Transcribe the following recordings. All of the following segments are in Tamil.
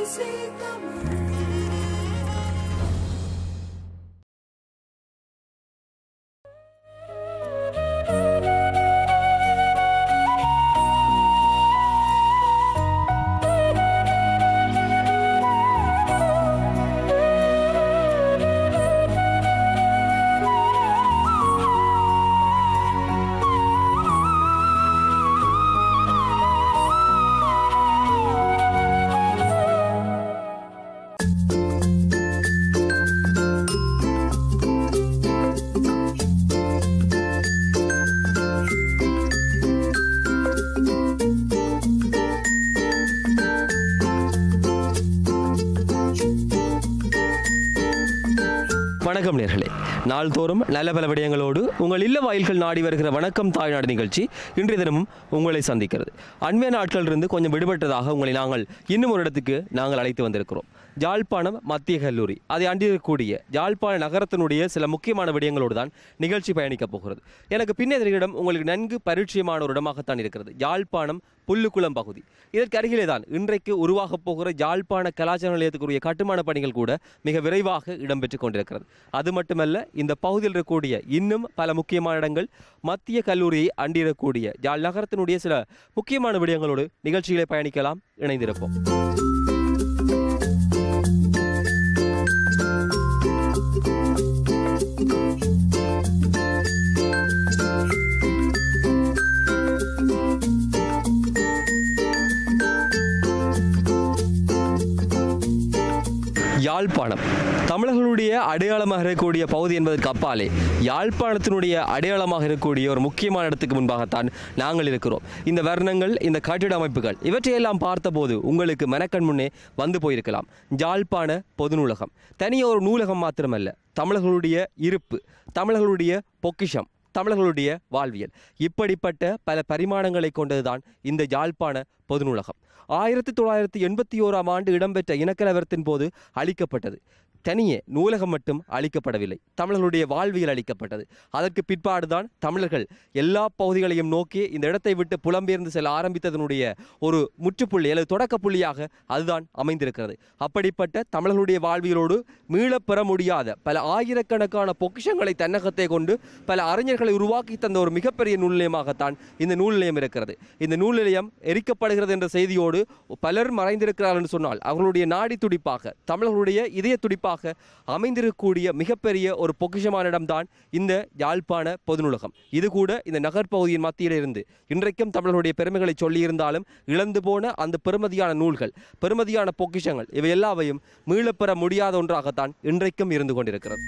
வணக்கம் நேயர்களே, நாள்தோறும் நல்ல பல விடயங்களோடு உங்கள் இல்ல வாயில்கள் நாடி வருகிற வணக்கம் தாய்நாடு நிகழ்ச்சி இன்றைய தினமும் உங்களை சந்திக்கிறது. அண்மைய நாட்களிலிருந்து கொஞ்சம் விடுபட்டதாக உங்களை நாங்கள் இன்னும் ஒரு இடத்துக்கு நாங்கள் அழைத்து வந்திருக்கிறோம். யாழ்ப்பாணம் மத்திய கல்லூரி, அதை அண்டிருக்கக்கூடிய யாழ்ப்பாண நகரத்தினுடைய சில முக்கியமான விடயங்களோடு தான் நிகழ்ச்சி பயணிக்கப் போகிறது. எனக்கு பின்னேற இடம் உங்களுக்கு நன்கு பரிச்சயமான ஒரு இடமாகத்தான் இருக்கிறது. யாழ்ப்பாணம் புல்லுக்குளம் பகுதி. இதற்கு அருகிலே தான் இன்றைக்கு உருவாகப் போகிற யாழ்ப்பாண கலாச்சார நிலையத்துக்குரிய கட்டுமான பணிகள் கூட மிக விரைவாக இடம்பெற்றுக் கொண்டிருக்கிறது. அது மட்டுமல்ல, இந்த பகுதியில் இருக்கக்கூடிய இன்னும் பல முக்கியமான இடங்கள், மத்திய கல்லூரியை அண்டிருக்கக்கூடிய யாழ் நகரத்தினுடைய சில முக்கியமான விடயங்களோடு நிகழ்ச்சிகளை பயணிக்கலாம். இணைந்திருப்போம். யாழ்ப்பாணம் தமிழர்களுடைய அடையாளமாக இருக்கக்கூடிய பகுதி என்பதற்கு அப்பாலே யாழ்ப்பாணத்தினுடைய அடையாளமாக இருக்கக்கூடிய ஒரு முக்கியமான இடத்துக்கு முன்பாகத்தான் நாங்கள் இருக்கிறோம். இந்த வர்ணங்கள், இந்த கட்டிட அமைப்புகள் இவற்றையெல்லாம் பார்த்தபோது உங்களுக்கு மனக்கண் முன்னே வந்து போயிருக்கலாம். யாழ்ப்பாண பொது நூலகம் தனிய ஒரு நூலகம் மாத்திரமல்ல, தமிழர்களுடைய இருப்பு, தமிழர்களுடைய பொக்கிஷம், தமிழர்களுடைய வாழ்வியல், இப்படிப்பட்ட பல பரிமாணங்களை கொண்டதுதான் இந்த யாழ்ப்பாண பொது நூலகம். 1981ஆம் ஆண்டு இடம்பெற்ற இனக்கலவரத்தின் போது அளிக்கப்பட்டது. தனியே நூலகம் மட்டும் அளிக்கப்படவில்லை, தமிழர்களுடைய வாழ்வியல் அளிக்கப்பட்டது. அதற்கு பிற்பாடுதான் தமிழர்கள் எல்லா பகுதிகளையும் நோக்கி இந்த இடத்தை விட்டு புலம்பெயர்ந்து செல்ல ஆரம்பித்ததனுடைய ஒரு முற்றுப்புள்ளி அல்லது தொடக்க புள்ளியாக அதுதான் அமைந்திருக்கிறது. அப்படிப்பட்ட தமிழர்களுடைய வாழ்வியலோடு மீளப்பெற முடியாத பல ஆயிரக்கணக்கான பொக்கிஷங்களை தன்னகத்தை கொண்டு பல அறிஞர்களை உருவாக்கி தந்த ஒரு மிகப்பெரிய நூல் நிலையமாகத்தான் இந்த நூல் நிலையம் இருக்கிறது. இந்த நூல் நிலையம் எரிக்கப்படுகிறது என்ற செய்தியோடு பலர் மறைந்திருக்கிறார்கள் என்று சொன்னால் அவர்களுடைய நாடி துடிப்பாக, தமிழர்களுடைய இதய துடிப்பாக அமைந்திருக்கக்கூடிய மிகப்பெரிய ஒரு பொக்கிஷமான இடம்தான் இந்த யாழ்ப்பாண பொது நூலகம். இது கூட இந்த நகர்பகுதியின் மத்தியில் இருந்து இன்றைக்கும் தமிழர்களுடைய பெருமைகளை சொல்லியிருந்தாலும் இழந்து போன அந்த பெருமதியான நூல்கள், பெருமதியான பொக்கிஷங்கள் இவை எல்லாவையும் மீளப்பெற முடியாத ஒன்றாகத்தான் இன்றைக்கும் இருந்து கொண்டிருக்கிறது.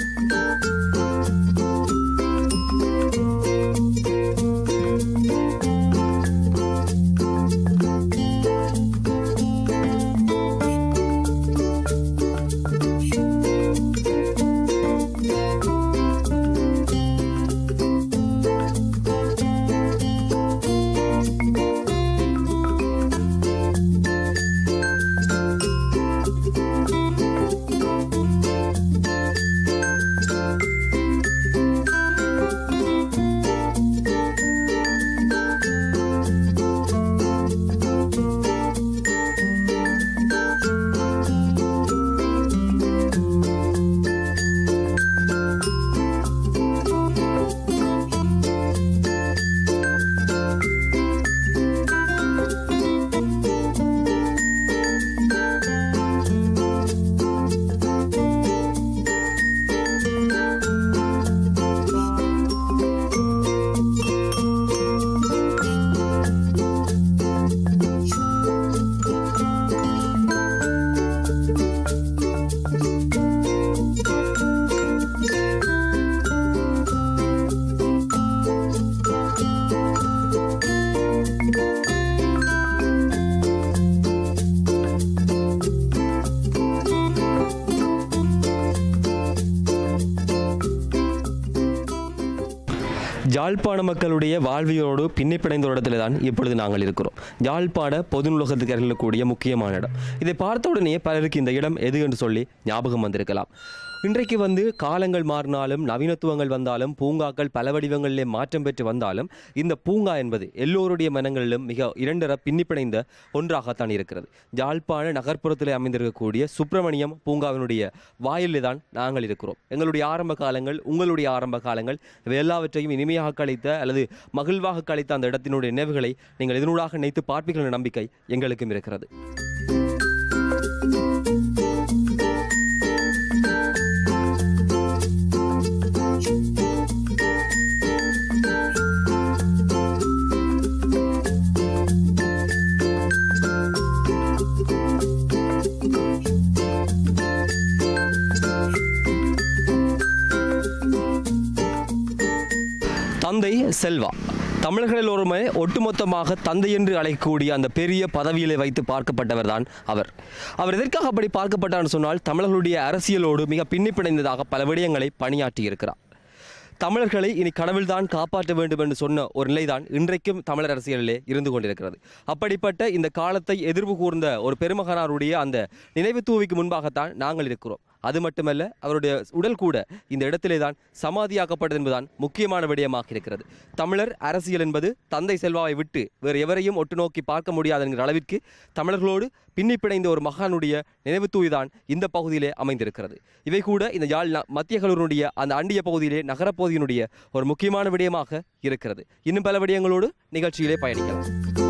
யாழ்ப்பாண மக்களுடைய வாழ்வியோடு பின்னி பிணைந்த இடத்துல தான் இப்பொழுது நாங்கள் இருக்கிறோம். யாழ்ப்பாண பொது நூலகத்துக்கு அருகில் கூடிய முக்கியமான இடம். இதை பார்த்த உடனே பலருக்கு இந்த இடம் எது என்று சொல்லி ஞாபகம் வந்திருக்கலாம். இன்றைக்கு காலங்கள் மாறினாலும் நவீனத்துவங்கள் வந்தாலும் பூங்காக்கள் பல வடிவங்களிலே மாற்றம் பெற்று வந்தாலும் இந்த பூங்கா என்பது எல்லோருடைய மனங்களிலும் மிக இரண்டர பின்னிப்பிணைந்த ஒன்றாகத்தான் இருக்கிறது. யாழ்ப்பாண நகர்ப்புறத்தில் அமைந்திருக்கக்கூடிய சுப்பிரமணியம் பூங்காவினுடைய வாயிலே தான் நாங்கள் இருக்கிறோம். எங்களுடைய ஆரம்ப காலங்கள், உங்களுடைய ஆரம்ப காலங்கள் இவை எல்லாவற்றையும் இனிமையாக கழித்த அல்லது மகிழ்வாக கழித்த அந்த இடத்தினுடைய நினைவுகளை நீங்கள் இதனூடாக நினைத்து பார்ப்பீர்கள் என்ற நம்பிக்கை எங்களுக்கும் இருக்கிறது. தந்தை செல்வா தமிழர்கள் எல்லோருமே ஒட்டுமொத்தமாக தந்தை என்று அழைக்கக்கூடிய அந்த பெரிய பதவியிலே வைத்து பார்க்கப்பட்டவர் தான் அவர். எதற்காக அப்படி பார்க்கப்பட்டார்னு சொன்னால் தமிழர்களுடைய அரசியலோடு மிக பின்னிப்பிணைந்ததாக பல விடயங்களை பணியாற்றி இருக்கிறார். தமிழர்களை இனி கடவுள்தான் காப்பாற்ற வேண்டும் என்று சொன்ன ஒரு நிலைதான் இன்றைக்கும் தமிழர் அரசியலிலே இருந்து கொண்டிருக்கிறது. அப்படிப்பட்ட இந்த காலத்தை எதிர்வு கூர்ந்த ஒரு பெருமகனாருடைய அந்த நினைவு தூவிக்கு முன்பாகத்தான் நாங்கள் இருக்கிறோம். அது மட்டுமல்ல, அவருடைய உடல் கூட இந்த இடத்திலே தான் சமாதியாக்கப்பட்டது என்பதுதான் முக்கியமான விடயமாக இருக்கிறது. தமிழர் அரசியல் என்பது தந்தை செல்வாவை விட்டு வேறு எவரையும் ஒட்டு நோக்கி பார்க்க முடியாது என்கிற அளவிற்கு தமிழர்களோடு பின்னிப்பிணைந்த ஒரு மகானுடைய நினைவு தூவிதான் இந்த பகுதியிலே அமைந்திருக்கிறது. இவை கூட இந்த யாழ் மத்திய கல்லூரியினுடைய அந்த அண்டிய பகுதியிலே நகரப்பகுதியினுடைய ஒரு முக்கியமான விடயமாக இருக்கிறது. இன்னும் பல விடயங்களோடு நிகழ்ச்சியிலே பயணிக்கலாம்.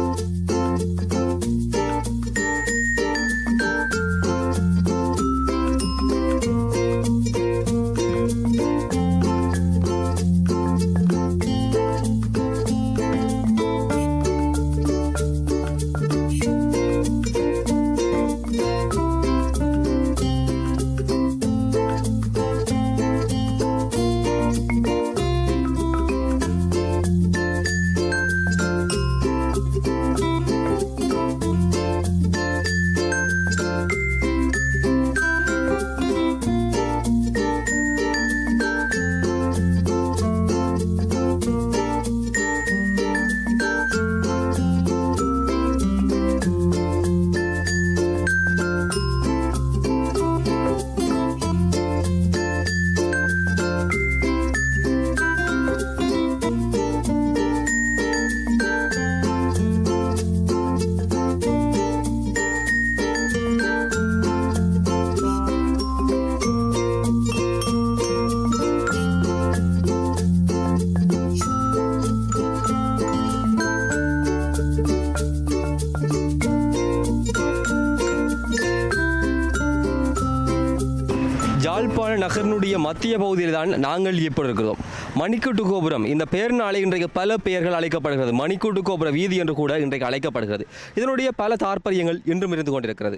யாழ்ப்பாண நகரினுடைய மத்திய பகுதியில் தான் நாங்கள் இப்போ இருக்கிறோம். மணிக்கூட்டு கோபுரம், இந்த பெயர் நாளை இன்றைக்கு பல பெயர்கள் அழைக்கப்படுகிறது. மணிக்கூட்டு கோபுர வீதி என்று கூட இன்றைக்கு அழைக்கப்படுகிறது. இதனுடைய பல தாற்பயங்கள் இன்றும் இருந்து கொண்டிருக்கிறது.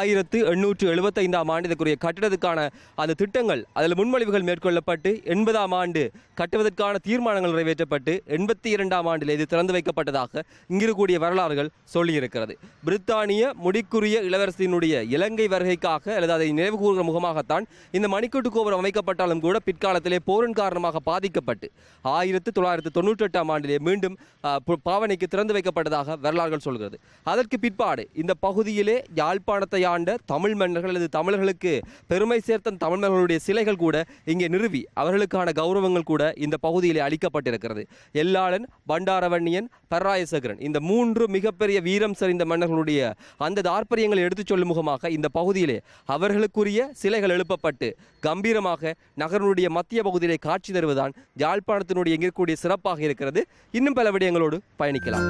1875ஆம் ஆண்டு இதற்குரிய கட்டிடத்துக்கான அந்த திட்டங்கள், அதில் முன்மொழிவுகள் மேற்கொள்ளப்பட்டு 80ஆம் ஆண்டு கட்டுவதற்கான தீர்மானங்கள் நிறைவேற்றப்பட்டு 82ஆம் ஆண்டில் இது திறந்து வைக்கப்பட்டதாக இங்கிருக்கூடிய வரலாறுகள் சொல்லியிருக்கிறது. பிரித்தானிய முடிக்குரிய இளவரசியினுடைய இலங்கை வருகைக்காக அல்லது அதை நினைவு கூறுகிற முகமாகத்தான் இந்த மணிக்கூட்டு கோபுரம் அமைக்கப்பட்டாலும் கூட பிற்காலத்திலே போரின் காரணமாக பாதிக்கப்பட்டு 1998ஆம் ஆண்டிலே மீண்டும் பாவனைக்கு திறந்து வைக்கப்பட்டதாக வரலாறுகள் சொல்கிறது. அதற்கு பிற்பாடு இந்த பகுதியிலே யாழ்ப்பாணத்தை ஆண்ட தமிழ் மன்னர்கள் அல்லது தமிழர்களுக்கு பெருமை சேர்த்த தமிழ் மன்னர்களுடைய சிலைகள் கூட இங்கே நிறுவி அவர்களுக்கான கௌரவங்கள் கூட இந்த பகுதியிலே அளிக்கப்பட்டிருக்கிறது. எல்லாளன், பண்டாரவன்னியன், பராயசகரன், இந்த 3 மிகப்பெரிய வீரம் சரிந்த மன்னர்களுடைய அந்த தாற்பயங்களை எடுத்துச் சொல்லும் முகமாக இந்த பகுதியிலே அவர்களுக்குரிய சிலைகள் எழுப்பப்பட்டு கம்பீரமாக நகரனுடைய மத்திய பகுதியிலே காட்சி தருவதுதான் யாழ்ப்பாணத்தினுடைய எங்கிருக்கூடிய சிறப்பாக இருக்கிறது. இன்னும் பல விடயங்களோடு பயணிக்கலாம்.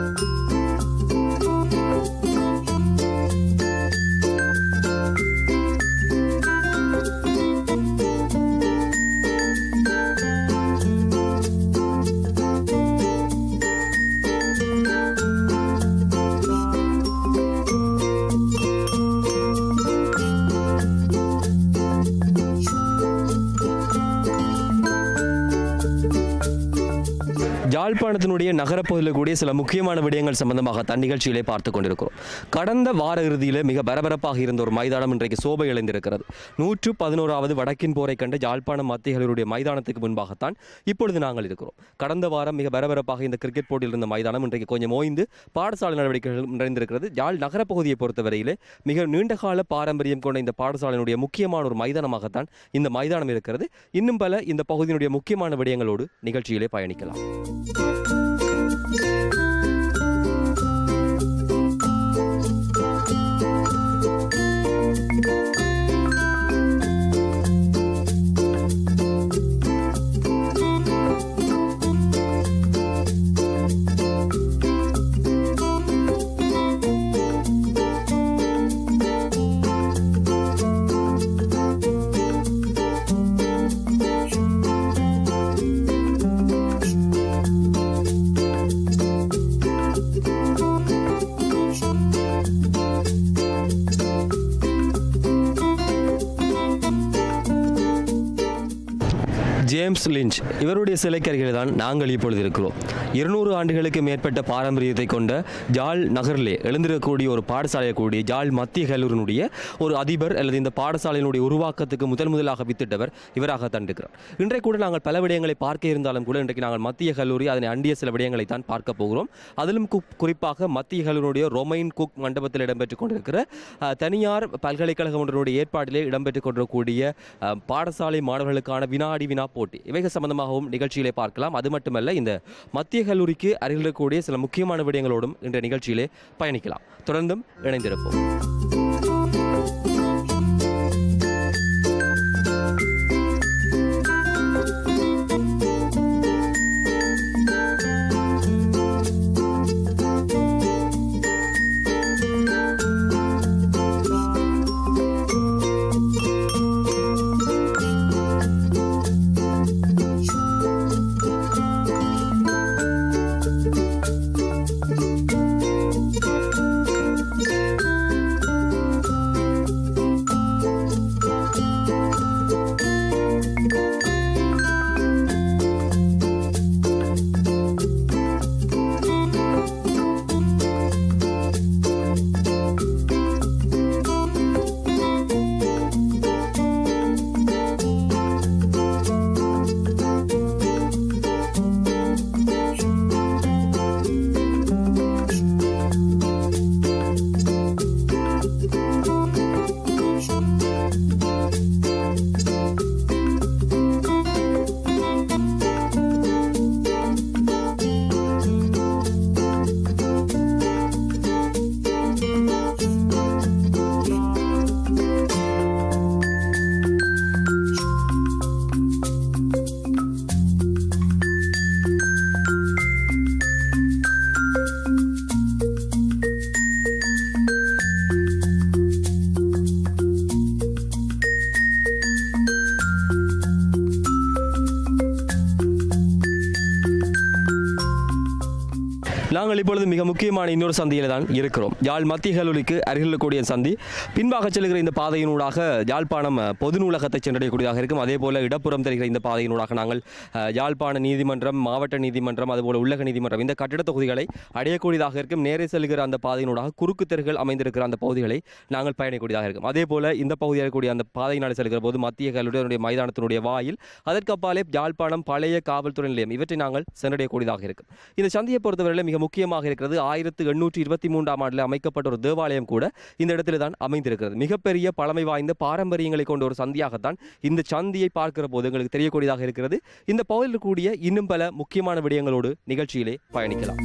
யாழ்ப்பாணத்தினுடைய நகரப்பகுதியில் கூடிய சில முக்கியமான விடயங்கள் சம்பந்தமாக தன் நிகழ்ச்சியிலே பார்த்து கொண்டிருக்கிறோம். கடந்த வார இறுதியில் மிக பரபரப்பாக இருந்த ஒரு மைதானம் இன்றைக்கு சோபை இழந்திருக்கிறது. 111வது வடக்கின் போரை கண்ட யாழ்ப்பாணம் மத்திய கல்லூரிய மைதானத்துக்கு முன்பாகத்தான் இப்பொழுது நாங்கள் இருக்கிறோம். கடந்த வாரம் மிக பரபரப்பாக இந்த கிரிக்கெட் போட்டியில் இருந்த மைதானம் இன்றைக்கு கொஞ்சம் ஓய்ந்து பாடசாலை நடவடிக்கைகள் நிறைந்திருக்கிறது. யாழ் நகரப்பகுதியை பொறுத்தவரையிலே மிக நீண்டகால பாரம்பரியம் கொண்ட இந்த பாடசாலையினுடைய முக்கியமான ஒரு மைதானமாகத்தான் இந்த மைதானம் இருக்கிறது. இன்னும் பல இந்த பகுதியினுடைய முக்கியமான விடயங்களோடு நிகழ்ச்சியிலே பயணிக்கலாம். ஜேம்ஸ் லிஞ்ச் இவருடைய சிலைக்கருகில் தான் நாங்கள் இப்பொழுது இருக்கிறோம். 200 ஆண்டுகளுக்கு மேற்பட்ட பாரம்பரியத்தை கொண்ட யாழ் நகரிலே எழுந்திருக்கக்கூடிய ஒரு பாடசாலையை கூடிய யாழ் மத்திய கல்லூரியினுடைய ஒரு அதிபர் அல்லது இந்த பாடசாலையினுடைய உருவாக்கத்துக்கு முதலாக வித்திட்டவர் இவராகத்தான் இருக்கிறார். இன்றைக்கு கூட நாங்கள் பல விடயங்களை பார்க்க இருந்தாலும் கூட இன்றைக்கு நாங்கள் மத்திய கல்லூரி அதனை அண்டிய சில விடயங்களை தான் பார்க்க போகிறோம். அதிலும் குறிப்பாக மத்திய கல்லூரியுடைய ரொமைன் குக் மண்டபத்தில் இடம்பெற்றுக் கொண்டிருக்கிற தனியார் பல்கலைக்கழகம் ஒன்றினுடைய ஏற்பாட்டிலே இடம்பெற்றுக் கொண்டிருக்கக்கூடிய பாடசாலை மாணவர்களுக்கான வினாடி வினா போட்டி இவைகள் சம்பந்தமாகவும் நிகழ்ச்சியிலே பார்க்கலாம். அது மட்டுமல்ல, இந்த மத்திய கல்லூரிக்கு அருகில் இருக்கக்கூடிய சில முக்கியமான விடயங்களோடும் இந்த நிகழ்ச்சியிலே பயணிக்கலாம். தொடர்ந்தும் இணைந்திருப்போம். நாங்கள் இப்பொழுது மிக முக்கியமான இன்னொரு சந்தியில் தான் இருக்கிறோம். யாழ் மத்திய கல்லூரிக்கு அருகில் இருக்கக்கூடிய சந்தி. பின்பாக செல்கிற இந்த பாதையினூடாக யாழ்ப்பாணம் பொது நூலகத்தை சென்றடையக்கூடியதாக இருக்கும். அதே போல இடப்புறம் தெரிகிற இந்த பாதையினூடாக நாங்கள் யாழ்ப்பாண நீதிமன்றம், மாவட்ட நீதிமன்றம், அதுபோல உள்ளக நீதிமன்றம் இந்த கட்டிட தொகுதிகளை அடையக்கூடியதாக இருக்கும். நேரே செல்கிற அந்த பாதையினூடாக குறுக்கு தெருகள் அமைந்திருக்கிற அந்த பகுதிகளை நாங்கள் பயணிக்கூடியதாக இருக்கும். அதே போல இந்த பகுதியில் இருக்கக்கூடிய அந்த பாதையினால் செல்கிற போது மத்திய கல்லூரியினுடைய மைதானத்தினுடைய வாயில், அதற்கு அப்பாலே யாழ்ப்பாணம் பழைய காவல்துறை நிலையம் இவற்றை நாங்கள் சென்றடையக்கூடியதாக இருக்கும். இந்த சந்தியை பொறுத்தவரையில் மிக முக்கியமாக இருக்கிறது. 1823ஆம் ஆண்டில் அமைக்கப்பட்ட ஒரு தேவாலயம் கூட இந்த இடத்துல தான் அமைந்திருக்கிறது. மிகப்பெரிய பழமை வாய்ந்த பாரம்பரியங்களை கொண்ட ஒரு சந்தியாகத்தான் இந்த சந்தியை பார்க்கிற போது எங்களுக்கு தெரியக்கூடியதாக இருக்கிறது. இந்த பகுதியில் கூடிய இன்னும் பல முக்கியமான விடயங்களோடு நிகழ்ச்சியிலே பயணிக்கலாம்.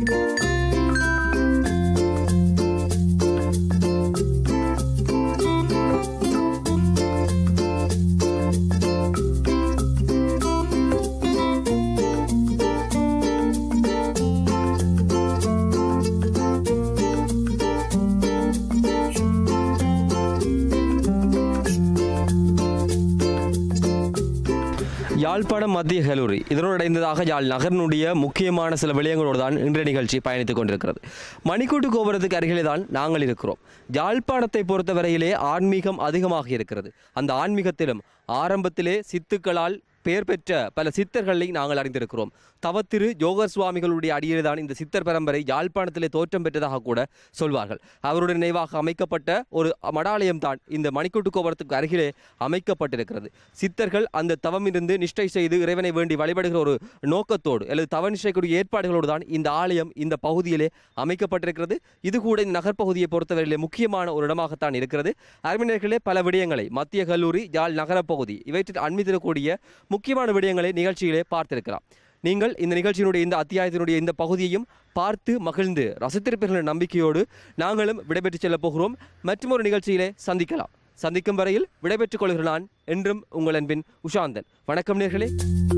யாழ்ப்பாணம் மத்திய கல்லூரி இதனோடு இணைந்ததாக யாழ் நகரினுடைய முக்கியமான சில விடயங்களோடு தான் இன்றைய நிகழ்ச்சி பயணித்துக் கொண்டிருக்கிறது. மணிக்கூட்டு கோபுரத்துக்கு அருகிலே தான் நாங்கள் இருக்கிறோம். யாழ்ப்பாணத்தை பொறுத்தவரையிலே ஆன்மீகம் அதிகமாக இருக்கிறது. அந்த ஆன்மீகத்திலும் ஆரம்பத்திலே சித்துக்களால் பெயர் பெற்ற பல சித்தர்களை நாங்கள் அறிந்திருக்கிறோம். தவத்திரு ஜோகர் சுவாமிகளுடைய அடியில் தான் இந்த சித்தர் பரம்பரை யாழ்ப்பாணத்திலே தோற்றம் பெற்றதாக கூட சொல்வார்கள். அவருடைய நினைவாக அமைக்கப்பட்ட ஒரு மடாலயம் தான் இந்த மணிக்கூட்டு கோபுரத்துக்கு அருகிலே அமைக்கப்பட்டிருக்கிறது. சித்தர்கள் அந்த தவமிருந்து நிஷ்டை செய்து இறைவனை வேண்டி வழிபடுகிற ஒரு நோக்கத்தோடு அல்லது தவ நிஷ்டைக்குரிய ஏற்பாடுகளோடு தான் இந்த ஆலயம் இந்த பகுதியிலே அமைக்கப்பட்டிருக்கிறது. இது கூட இந்த நகர்ப்பகுதியை பொறுத்தவரையிலே முக்கியமான ஒரு இடமாகத்தான் இருக்கிறது. அறிஞர்களே பல விடயங்களை மத்திய கல்லூரி யாழ் நகரப்பகுதி இவற்றில் அண்மித்திடக்கூடிய முக்கியமான விடயங்களை நிகழ்ச்சியிலே பார்த்திருக்கலாம். நீங்கள் இந்த நிகழ்ச்சியினுடைய இந்த அத்தியாயத்தினுடைய இந்த பகுதியையும் பார்த்து மகிழ்ந்து ரசித்திருப்பீர்கள் என்ற நம்பிக்கையோடு நாங்களும் விடைபெற்று செல்லப் போகிறோம். மற்றும் ஒரு நிகழ்ச்சியிலே சந்திக்கலாம். சந்திக்கும் வரையில் விடைபெற்றுக் கொள்கிற நான் என்றும் உங்கள் அன்பின் உஷாந்தன். வணக்கம் நேர்களே.